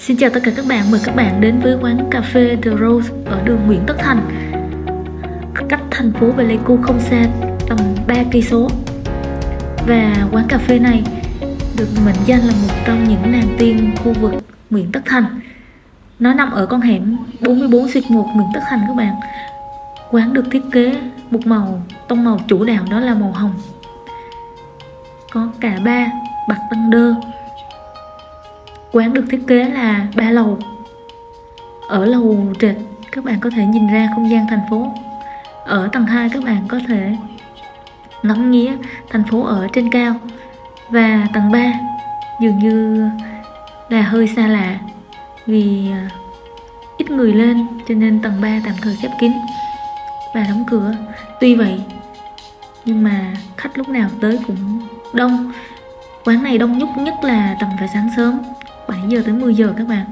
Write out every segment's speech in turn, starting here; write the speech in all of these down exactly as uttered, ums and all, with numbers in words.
Xin chào tất cả các bạn, mời các bạn đến với quán cà phê The Rose ở đường Nguyễn Tất Thành, cách thành phố Pleiku không xa, tầm ba cây số. Và quán cà phê này được mệnh danh là một trong những nàng tiên khu vực Nguyễn Tất Thành. Nó nằm ở con hẻm bốn mươi bốn xuyệt một Nguyễn Tất Thành các bạn. Quán được thiết kế một màu tông màu chủ đạo, đó là màu hồng. Có cả ba bậc tăng đơ. Quán được thiết kế là ba lầu. Ở lầu trệt các bạn có thể nhìn ra không gian thành phố. Ở tầng hai các bạn có thể ngắm nghía thành phố ở trên cao. Và tầng ba dường như là hơi xa lạ vì ít người lên, cho nên tầng ba tạm thời khép kín và đóng cửa. Tuy vậy nhưng mà khách lúc nào tới cũng đông. Quán này đông nhất nhất là tầm vào sáng sớm bảy giờ tới mười giờ các bạn.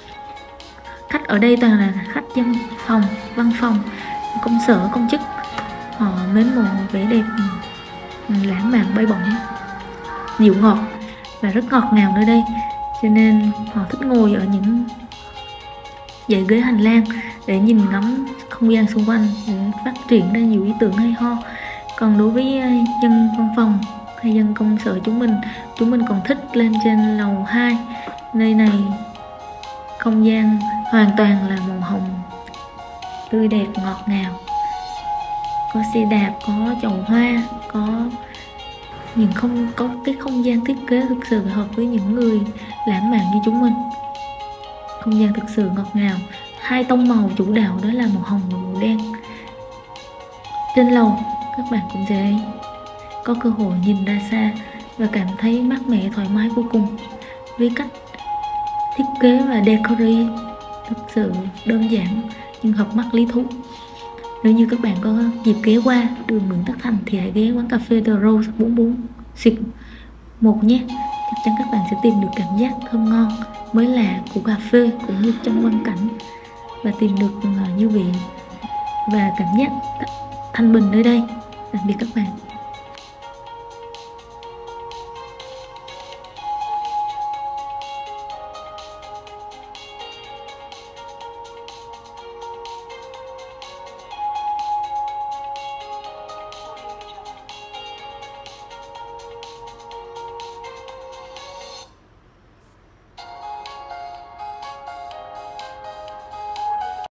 Khách ở đây toàn là khách văn phòng, văn phòng, công sở, công chức. Họ mến mộ vẻ đẹp lãng mạn bay bổng, dịu ngọt và rất ngọt ngào nơi đây, cho nên họ thích ngồi ở những dãy ghế hành lang để nhìn ngắm không gian xung quanh để phát triển ra nhiều ý tưởng hay ho. Còn đối với dân văn phòng hay dân công sở chúng mình, chúng mình còn thích lên trên lầu hai. Nơi này không gian hoàn toàn là màu hồng tươi đẹp ngọt ngào. Có xe đạp, có chậu hoa, có những không có cái không gian thiết kế thực sự hợp với những người lãng mạn như chúng mình. Không gian thực sự ngọt ngào. Hai tông màu chủ đạo đó là màu hồng và màu đen. Trên lầu các bạn cũng sẽ có cơ hội nhìn ra xa và cảm thấy mát mẻ thoải mái vô cùng, với cách thiết kế và decorate thực sự đơn giản nhưng hợp mắt lý thú. Nếu như các bạn có dịp ghé qua đường Nguyễn Tất Thành thì hãy ghé quán cà phê The Rose bốn mươi bốn xuyệt một nhé. Chắc chắn các bạn sẽ tìm được cảm giác thơm ngon, mới lạ của cà phê cũng như trong quang cảnh, và tìm được như vị và cảm giác thanh bình nơi đây. Tạm biệt các bạn.